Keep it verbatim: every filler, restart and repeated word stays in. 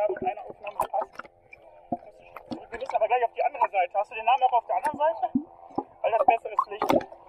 habe und eine Aufnahme passt. Wir müssen aber gleich auf die andere Seite. Hast du den Namen auch auf der anderen Seite? Weil das besseres Licht.